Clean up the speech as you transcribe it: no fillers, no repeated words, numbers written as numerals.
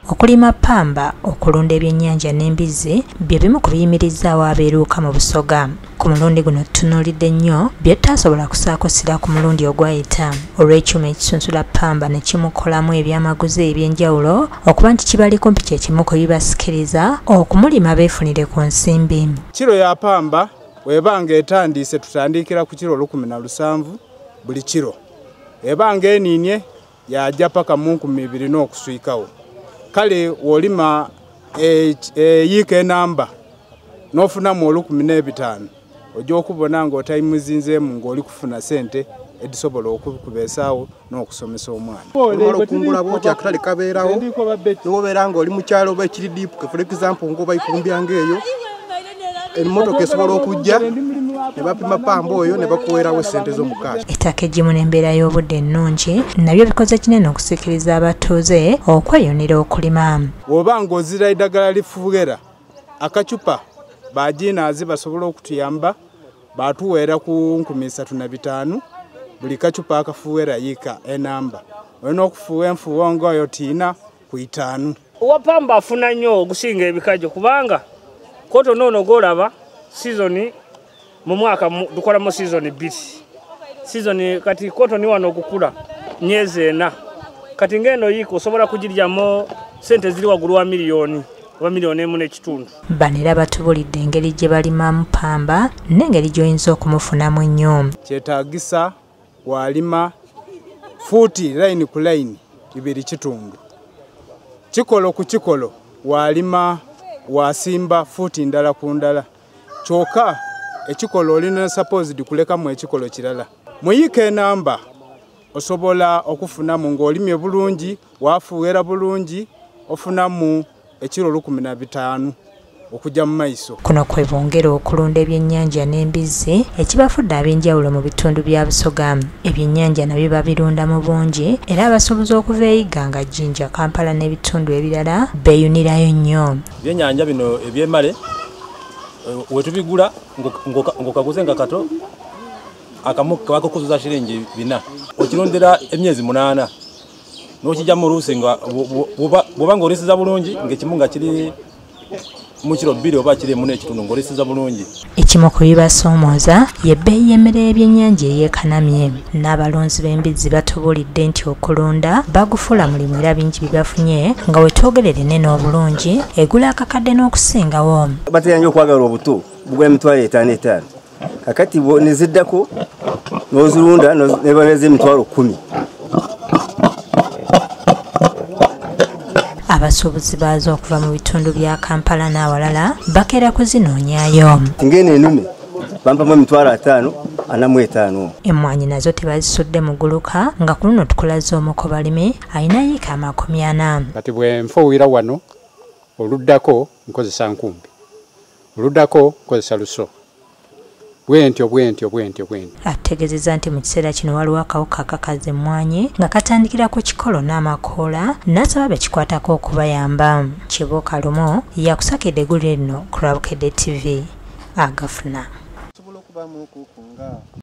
Okulima pamba, okulunda ebyennyanja n'embizzi bye bimu ku biyimirizaawo abeeruuka mu Busoga. Ku mulundi guno tutunuulidde nnyo bye tutasobola kusaako ssira ku mulundi ogwayita olw'ekyuma ekisunsula pamba ne kimukolamu ebyamaguzi eby'enjawulo okuba nti kibali kumpi kye kimu ku bibasikiriza okumulima beefunire ku nsimbi. Kiro ya pamba webanga etandiise tutandikira ku kiro 17 buli kiro. Ebanga eniinye yajja paka mu 200 n'okuswikawo. Kale wolima yiika enamba n'ofunamu 15,000 ojja okubona ng'otayimuzinzeemu ng'oli kufuna sente edisobola okukubeesaawo n'okusomesa omwana. Okungula bwoti akatale kabeerawo n'obeera ng'oli mu kyalo oba ekiri diipu, for example ng'oba ikumbya ng'eyo emmotoka esobola okujja ne bapima pamba oyo ne bakuweerawo sente z'omukazi. Ettaka eggimu n'embeera y'obudde ennungi nabyo bikoze kinene okusikiriza abatuuze okweyunira okulima. Oba ng'ozira eddagala lifuugera akacupa baginaazi basobola okutuyamba batuweera ku 35,000 buli kacupa akafuuwera yiika enamba. Olina okufuuwa enfuuwa ng'oyo tiina ku 5. Owa pamba afuna nnyo okusinga ebikajjo kubanga koto noono golaba season mu mwaka dukola mu season 2. Season kati koto ni wano okukula myezi 4. Kati ngeno yiko osobola kugiryamu sente ziri waggulu wa miliyoni oba miliyoni 1.5. Banera batubulidde engeri gye balimamu pamba n'engeri gy'oyinza okumufunamu nnyo. Kyetaagisa walima fuuti line ku line 2.5. Kikolo ku kikolo walima wasimba fuuti ndala ku ndala. Kyokka ekikolo olina supposed kulekamu ekikolo kirala. Mu yiika enamba osobola okufunamu ng'olimye bulungi, wafuuwera bulungi, ofunamu ekiro 15 okujja mu maiso. Kuno kwe bongera okulunda ebyennyanja n'embizzi ekibafudde ab'enjawulo mu bitundu bya Busoga. Ebyennyanja nabyo babirunda mu bungi era abasuubuzi okuva eyiga nga Jinja, Kampala n'ebitundu ebirala beeyunirayo nnyo. Ebyennyanja bino ebyemale wetubigula ng'okaguze nga kato akamu kabakukuzuza shilingi 4 okirondera emyezi 8 n'okijja mu luusi nga bw'oba ng'olisiza bulungi ng'ekimu nga kiri mu kiro 2 oba kiri 1.5 ng'olisiza bulungi. Ekimu ku bibasoomooza y'ebbeeyi y'emmere y'ebyennyanja eyeekanamye. N'abalunzi b'embizzi batubulidde nti okulunda bagufuula mulimu era bingi bibafunye nga wetwogerere nene obulungi egula akakadde n'okusingawo. Bateyanja okwagala obuto bugwa emitwalo 5. Kakati neziddako n'ozirunda neboneza emitwalo 10. Abasuubuzi baazo okuva mu bitundu bya Kampala n'awalala bakeera kuzinoonyaayo. Ngene enume bampamu emitwalo 5 45. Emmwanyi nazo tebazisudde mu guluka nga ku luno tukulaze omu ku balimi alina yiika 40. Kati bwe nfuuwira wano oluddako nkozesa nkumbi, oluddako nkozesa luso. Bwentyo. Ategeezezza nti mu kiseera kino waliwo akawuka akakaza emmwanyi nga katandikira ku kikolo n'amakoola n'asaba bekikwatako okubayamba. Kibuuka Lumo yakusakidde eggulire lino ku Rabukedde TV agafuna.